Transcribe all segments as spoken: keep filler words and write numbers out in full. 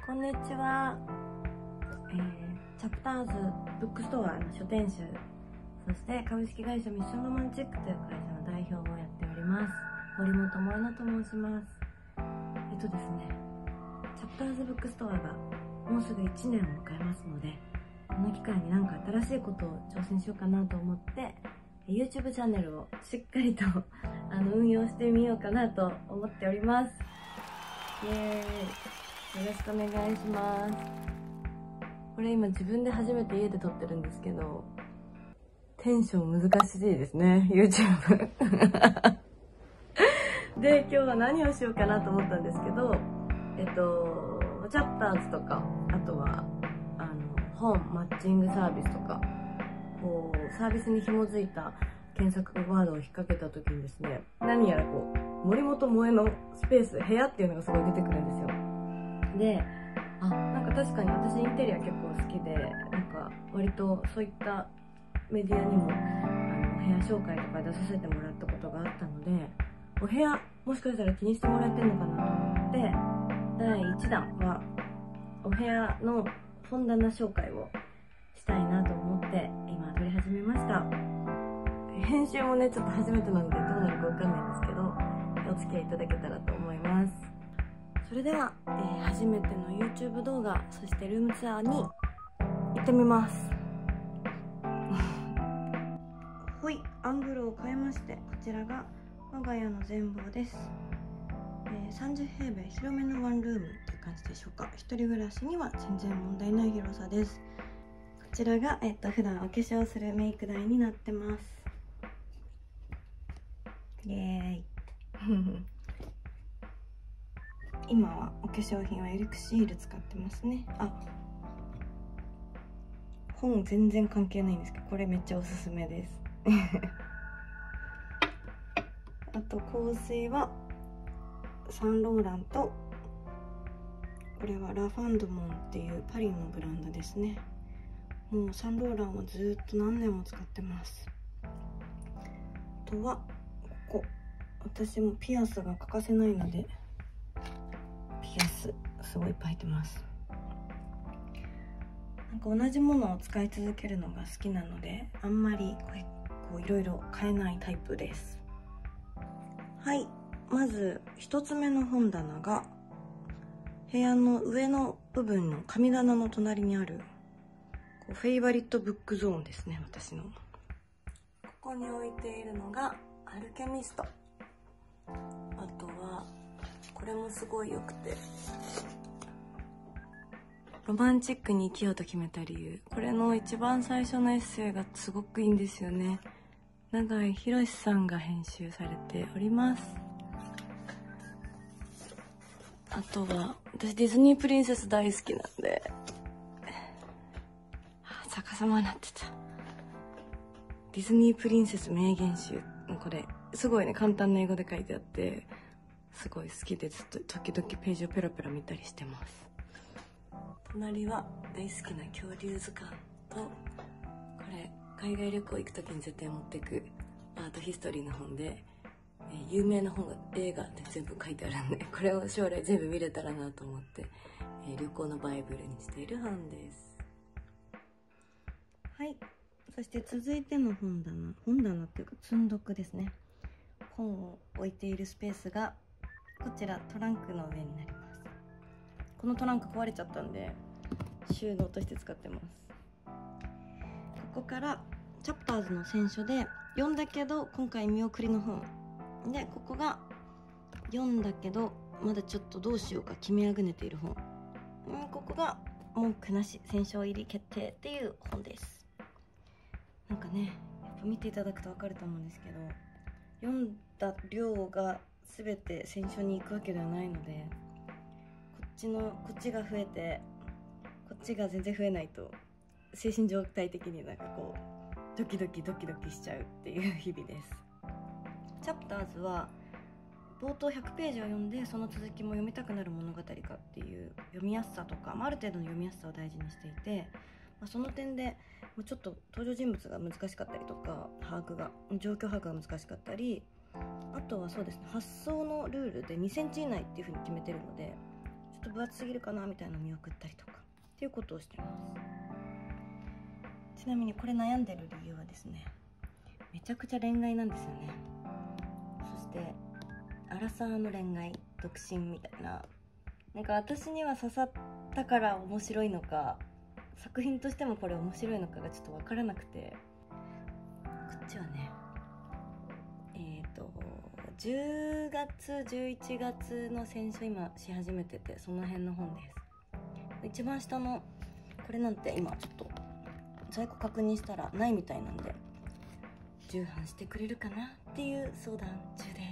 こんにちは、えー、チャプターズブックストアの書店集、そして株式会社ミッションロマンチックという会社の代表をやっております森本萌乃と申します。えっとですねチャプターズブックストアがもうすぐいちねんを迎えますので、この機会に何か新しいことを挑戦しようかなと思って YouTube チャンネルをしっかりとあの運用してみようかなと思っております。イエーイ、よろしくお願いします。これ今自分で初めて家で撮ってるんですけど、テンション難しいですね YouTube で今日は何をしようかなと思ったんですけど、えっとチャプターズとか、あとはあの本マッチングサービスとか、こうサービスに紐づいた検索ワードを引っ掛けた時にですね、何やらこう森本萌乃のスペース部屋っていうのがすごい出てくるんですよ。で、あ、なんか確かに私インテリア結構好きで、なんか割とそういったメディアにもあの部屋紹介とか出させてもらったことがあったので、お部屋もしかしたら気にしてもらえてるのかなと思って、だいいちだんはお部屋の本棚紹介をしたいなと思って今撮り始めました。編集もねちょっと初めてなのでどうなるかわかんないんですけど、お付き合いいただけたらと思います。それでは、えー、初めての YouTube 動画、そしてルームツアーに行ってみますほい、アングルを変えまして、こちらが我が家の全貌です。えー、さんじゅうへいべい広めのワンルームっていう感じでしょうか。一人暮らしには全然問題ない広さです。こちらが、えっと普段お化粧するメイク台になってます。イエーイ今はお化粧品はエリクシール使ってますね。あ、本全然関係ないんですけど、これめっちゃおすすめですあと香水はサンローランと、これはラファンドモンっていうパリのブランドですね。もうサンローランをずっと何年も使ってます。あとはここ、私もピアスが欠かせないのでピアスすごいいっぱい入ってます。なんか同じものを使い続けるのが好きなので、あんまりこういろいろ変えないタイプです。はい、まず一つ目の本棚が部屋の上の部分の神棚の隣にあるこうフェイバリットブックゾーンですね、私の。ここに置いているのがアルケミスト。あとはこれもすごい良くて、ロマンチックに生きようと決めた理由。これの一番最初のエッセイがすごくいいんですよね。永井博さんが編集されております。あとは私ディズニープリンセス大好きなんで、逆さまになってた。ディズニープリンセス名言集、これすごいね簡単な英語で書いてあって、すごい好きでずっと時々ページをペラペラ見たりしてます。隣は大好きな恐竜図鑑と、これ海外旅行行く時に絶対持っていくアートヒストリーの本で、えー、有名な本が映画で全部書いてあるんで、これを将来全部見れたらなと思って、えー、旅行のバイブルにしている本です。はい、そして続いての本棚本棚っていうか積んどくですね。本を置いているスペースがこちら、トランクの上になります。このトランク壊れちゃったんで収納として使ってます。ここからチャプターズの選書で読んだけど今回見送りの本で、ここが読んだけどまだちょっとどうしようか決めあぐねている本、うん、ここが文句なし選書入り決定っていう本です。なんかね、やっぱ見ていただくと分かると思うんですけど、読んだ量が全て選書に行くわけではないので、こっちのこっちが増えてこっちが全然増えないと精神状態的になんかこうドキドキドキドキしちゃうっていう日々です。チャプターズは冒頭ひゃくページを読んでその続きも読みたくなる物語かっていう読みやすさとか、まあ、ある程度の読みやすさを大事にしていて、まあ、その点でちょっと登場人物が難しかったりとか、把握が状況把握が難しかったり、あとはそうですね、発想のルールでにセンチ以内っていう風に決めてるので、ちょっと分厚すぎるかなみたいなのを見送ったりとかっていうことをしてます。ちなみにこれ悩んでる理由はですね、めちゃくちゃ恋愛なんですよね。そしてアラサーの恋愛、独身みたいな、なんか私には刺さったから面白いのか、作品としてもこれ面白いのかがちょっと分からなくて、こっちはねえっとじゅうがつじゅういちがつの選書今し始めてて、その辺の本です。一番下のこれなんて今ちょっと在庫確認したらないみたいなんで、重版してくれるかなっていう相談中です。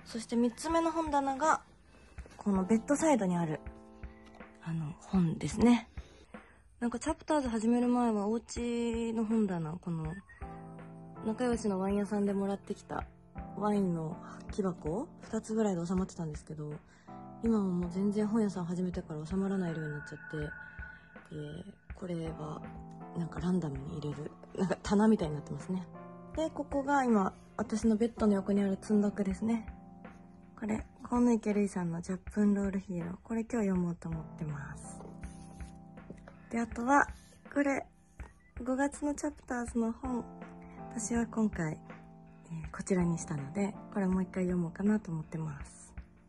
そしてみっつめの本棚がこのベッドサイドにあるあの本ですね。なんかチャプターズ始める前はお家の本棚、この仲良しのワイン屋さんでもらってきたワインの木箱ふたつぐらいで収まってたんですけど、今はもう全然本屋さん始めてから収まらない量になっちゃって、えー、これはなんかランダムに入れるなんか棚みたいになってますね。でここが今私のベッドの横にある積んどくですね。これ河野池瑠衣さんのジャップンロールヒーロー、これ今日読もうと思ってます。であとはこれごがつのチャプターズの本、私は今回、えー、こちらにしたので、これもう一回読もうかなと思ってます。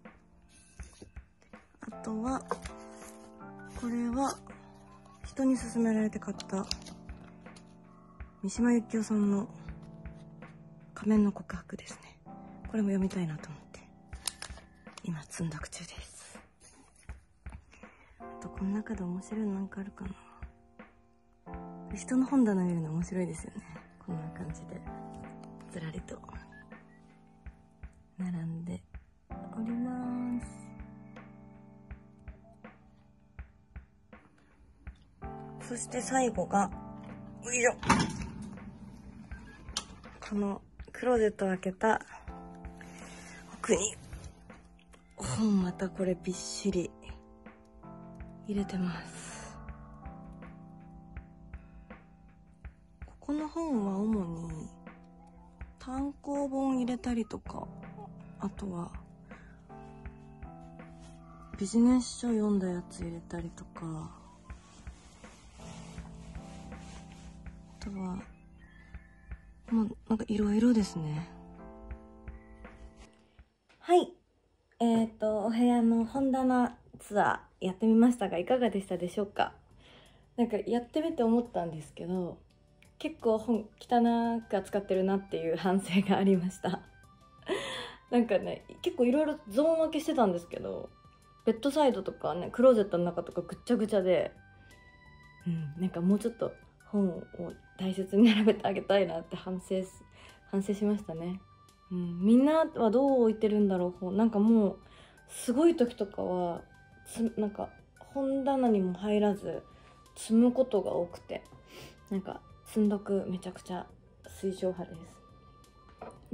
あとはこれは人に勧められて買った三島由紀夫さんの仮面の告白ですね。これも読みたいなと思って今積んどく中です。あとこの中で面白いのなんかあるかな。人の本棚見るの面白いですよね。こんな感じでずらりと並んでおります。そして最後がよいしょ、このクローゼットを開けた奥に本、またこれびっしり入れてます。ここの本は主に単行本入れたりとか、あとはビジネス書読んだやつ入れたりとか、あとはもうなんかいろいろですね。はい、えっとお部屋の本棚ツアーやってみましたがいかがでしたでしょうか。なんかやってみて思ったんですけど、結構本汚く扱ってるなっていう反省がありましたなんかね、結構いろいろゾーン分けしてたんですけど、ベッドサイドとかね、クローゼットの中とかぐっちゃぐちゃで、うん、なんかもうちょっと本を大切に並べてあげたいなって反省反省しましたね。うん、みんなはどう置いてるんだろう本。なんかもうすごい時とかはつなんか本棚にも入らず積むことが多くて、なんか積んどくめちゃくちゃ推奨派です。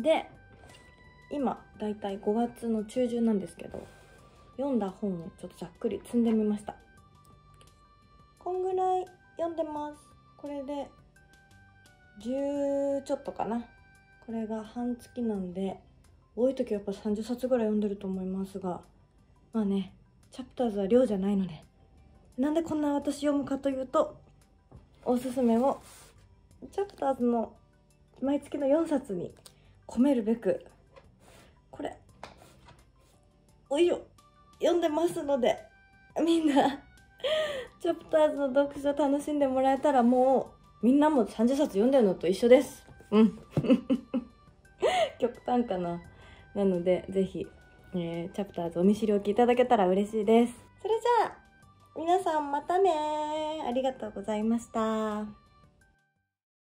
で今だいたいごがつの中旬なんですけど、読んだ本をちょっとざっくり積んでみました。こんぐらい読んでます。これでじゅうちょっとかな。これが半月なんで、多い時はやっぱさんじゅっさつぐらい読んでると思いますが、まあね、チャプターズは量じゃないので、なんでこんな私読むかというと、おすすめをチャプターズの毎月のよんさつに込めるべく、これおいしょ読んでますので、みんなチャプターズの読書楽しんでもらえたら、もうみんなもさんじゅっさつ読んでるのと一緒です。うん極端かな。なのでぜひ、えー、チャプターズお見知りおきいただけたら嬉しいです。それじゃあ皆さんまたね。ありがとうございました。